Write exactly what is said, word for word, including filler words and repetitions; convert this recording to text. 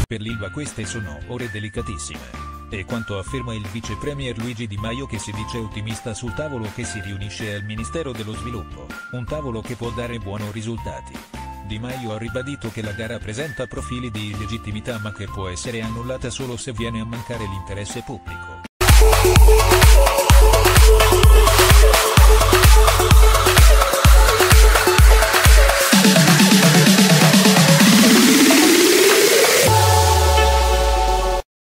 Per l'Ilva queste sono ore delicatissime. E quanto afferma il vice premier Luigi Di Maio, che si dice ottimista sul tavolo che si riunisce al Ministero dello Sviluppo, un tavolo che può dare buoni risultati. Di Maio ha ribadito che la gara presenta profili di illegittimità, ma che può essere annullata solo se viene a mancare l'interesse pubblico.